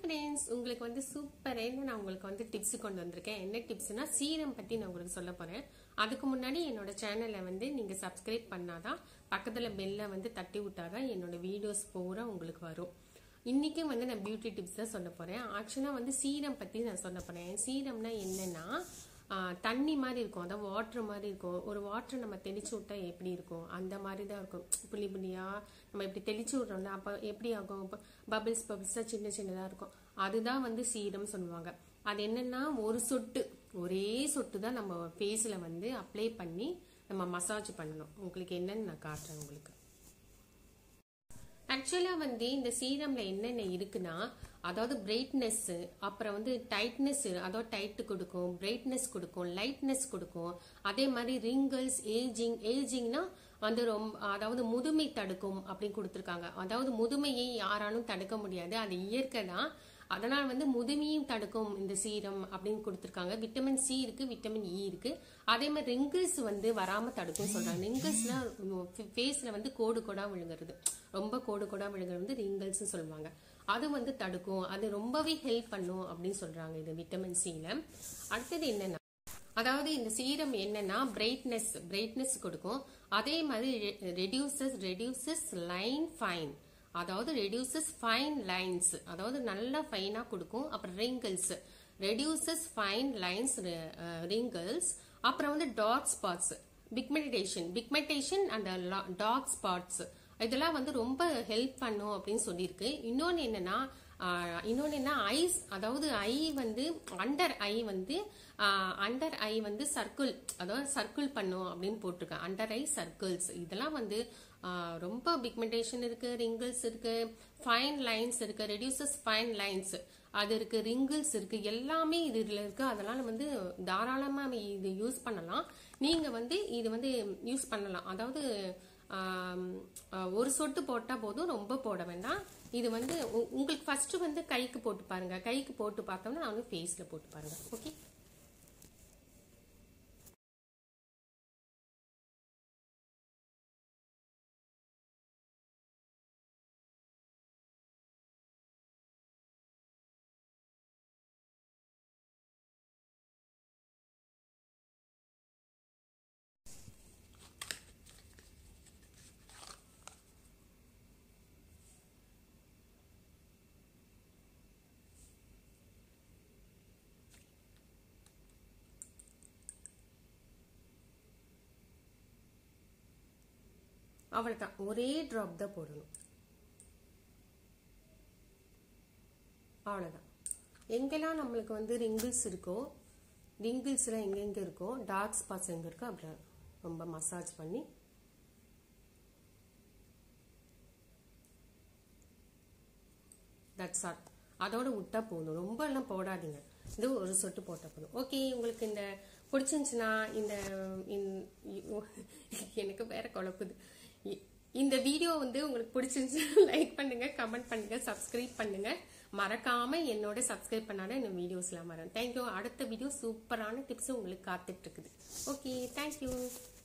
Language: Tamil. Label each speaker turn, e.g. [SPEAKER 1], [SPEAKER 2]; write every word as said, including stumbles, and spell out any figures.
[SPEAKER 1] फ्रेंड्स உங்களுக்கு வந்து சூப்பரான நான் உங்களுக்கு வந்து டிப்ஸ் கொண்டு வந்திருக்கேன். என்ன டிப்ஸ்னா சீரம் பத்தி நான் உங்களுக்கு சொல்ல போறேன். அதுக்கு முன்னாடி என்னோட சேனலை வந்து நீங்க சப்ஸ்கிரைப் பண்ணாதான் பக்கத்துல பெல்ல வந்து தட்டி விட்டாதான் என்னோட வீடியோஸ் பூரா உங்களுக்கு வரும். இன்னைக்கு வந்து நான் பியூட்டி டிப்ஸ் தான் சொல்ல போறேன். ஆக்சுவலா வந்து சீரம் பத்தி நான் சொல்ல போறேன். சீரம்னா என்னன்னா தண்ணி மாதிரி இருக்கும், அதாவது வாட்டர் மாதிரி இருக்கும். ஒரு வாட்டர் நம்ம தெளிச்சு விட்டா எப்படி இருக்கும் அந்த மாதிரி தான் இருக்கும். புள்ளி புள்ளியா நம்ம இப்படி தெளிச்சு விடுறோம்ல, அப்ப எப்படி ஆகும், பபிள்ஸ் பபிள்ஸா சின்ன சின்னதா இருக்கும். அதுதான் வந்து சீரம் சொல்லுவாங்க. அது என்னன்னா ஒரு சொட்டு, ஒரே சொட்டு தான் நம்ம ஃபேஸ்ல வந்து அப்ளை பண்ணி நம்ம மசாஜ் பண்ணணும். உங்களுக்கு என்னன்னு நான் காட்டுறேன் உங்களுக்கு. ஆக்சுவலா வந்து இந்த சீரம்ல என்னென்ன இருக்குன்னா, அதாவது பிரைட்னஸ், அப்புறம் வந்து டைட்னஸ், அதாவது டைட் கொடுக்கும், பிரைட்னஸ் கொடுக்கும், லைட்னஸ் கொடுக்கும். அதே மாதிரி ரிங்கிள்ஸ், ஏஜிங், ஏஜிங்னா வந்து ரொம்ப, அதாவது முதுமை தடுக்கும் அப்படின்னு கொடுத்துருக்காங்க. அதாவது முதுமையை யாராலும் தடுக்க முடியாது, அது இயற்கை தான். அதனால வந்து முதுமையும் தடுக்கும் இந்த சீரம் அப்படின்னு கொடுத்துருக்காங்க. விட்டமின் சி இருக்கு, விட்டமின் இ இருக்கு. அதே மாதிரி ரிங்கிள்ஸ் வந்து வராம தடுக்கும் சொல்றாங்க. ரிங்கிள்ஸ்னா ஃபேஸ்ல வந்து கோடு கோடா விழுங்குறது, ரொம்ப கோடு கோடா விழுங்குறது வந்து ரிங்கிள்ஸ் சொல்லுவாங்க. அது வந்து தடுக்கும், அது ரொம்பவே ஹெல்ப் பண்ணும் அப்படின்னு சொல்றாங்க இது விட்டமின் சில. அடுத்தது என்னன்னா, அதாவது இந்த சீரம் என்னன்னா பிரைட்னஸ், பிரைட்னஸ் கொடுக்கும். அதே மாதிரி ரெடியூசஸ், ரெடியூசஸ் லைன் ஃபைன், அதாவது ரெடியூசஸ் ஃபைன் லைன்ஸ், அதாவது நல்லா ஃபைனா கொடுக்கும். அப்புறம் wrinkles, reduces fine lines, wrinkles. அப்புறம் வந்து dark spots, pigmentation, pigmentation and dark spots, இதெல்லாம் வந்து ரொம்ப ஹெல்ப் பண்ணும் அப்படின்னு சொல்லியிருக்கு. இன்னொன்னு என்னன்னா, இன்னொன்னு என்ன ஐஸ், அதாவது ஐ வந்து அண்டர் ஐ வந்து அண்டர் ஐ வந்து சர்க்கிள், அதாவது சர்க்கிள் பண்ணும் அப்படின்னு போட்டிருக்கேன். அண்டர் ஐ சர்க்கிள்ஸ், இதெல்லாம் வந்து ரொம்ப பிக்மெண்டேஷன் இருக்கு, ரிங்கிள்ஸ் இருக்கு, ஃபைன் லைன்ஸ் இருக்கு, ரெடியூசஸ் ஃபைன் லைன்ஸ் அது இருக்கு, ரிங்கிள்ஸ் இருக்கு, எல்லாமே இதுல இருக்கு. அதனால வந்து தாராளமா இது யூஸ் பண்ணலாம். நீங்க வந்து இது வந்து யூஸ் பண்ணலாம். அதாவது ஒரு சொட்டு போட்டா போதும், ரொம்ப போட வேண்டாம். இது வந்து உங்களுக்கு ஃபர்ஸ்ட் வந்து கைக்கு போட்டு பாருங்க. கைக்கு போட்டு பார்த்தோம்னா நான் வந்து ஃபேஸ்ல போட்டு பாருங்க. ஓகே, அவ்வளவுதான். ஒரே டிராப் தான் போடணும், அவ்வளவுதான். எங்கெல்லாம் நம்மளுக்கு வந்து ரிங்கிள்ஸ் இருக்கோ, ரிங்கிள்ஸ்லாம் எங்கெங்க இருக்கோ, டார்க் ஸ்பாட்ஸ் எங்க இருக்கோ அப்படி ரொம்ப மசாஜ் பண்ணி தட்ஸ் ஆல். அதோட விட்டா போதும், ரொம்ப எல்லாம் போடாதீங்க. இது ஒரு சொட்டு போட்டா போதும். ஓகே, உங்களுக்கு இந்த பிடிச்சிருந்துச்சுன்னா இந்த எனக்கு வேற குழப்புது. இந்த வீடியோ வந்து உங்களுக்கு பிடிச்சிருந்துச்சு லைக் பண்ணுங்க, கமெண்ட் பண்ணுங்க, சப்ஸ்கிரைப் பண்ணுங்க. மறக்காம என்னோட சப்ஸ்கிரைப் பண்ணாத இந்த வீடியோஸ்லாம் வரும். தேங்க்யூ. அடுத்த வீடியோ சூப்பரான டிப்ஸ் உங்களுக்கு காத்துட்டு இருக்குது. Okay, thank you.